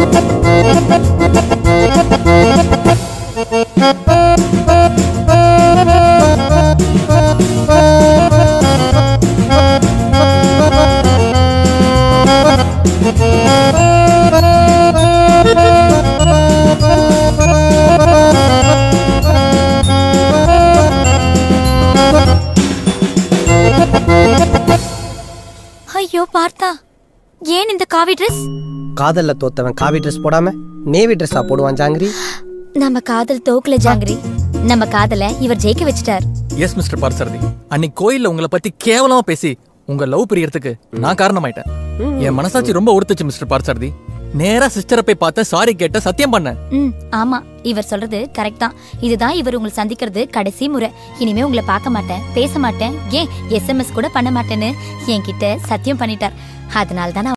ஐயோ பார்த்தா, ஏன் இந்த காவி ட்ரெஸ்? காதல்ல தோத்தவன் காவி ட்ரெஸ் போடாம நேவி ட்ரெஸ்ஸா போடுவான் ஜாங்கிரி? நம்ம காதல் தோக்கல ஜாங்கிரி, நம்ம காதல இவர் ஜெயிக்க வச்சிட்டார். எஸ் மிஸ்டர் பார்த்தசாரதி, அன்னைக்கு கோயில்ல உங்களை பத்தி கேவலமா பேசி உங்க லவ் பிரியறதுக்கு நான் காரணமாயிட்டேன். என் மனசாட்சி ரொம்ப உறுத்துச்சு மிஸ்டர் பார்த்தசாரதி. நேரா சிஸ்டரை போய் பார்த்த, சாரி கேட்ட, சத்தியம் பண்ண. ஆமா, இவர் சொல்றது கரெக்ட் தான். இதுதான் இவர் உங்களை சந்திக்கிறது கடைசி முறை. இனிமே உங்களை பார்க்க மாட்டேன், பேச மாட்டேன், ஏன் SMS கூட பண்ண மாட்டேன்னு என்கிட்ட சத்தியம் பண்ணிட்டார். அதனால தான்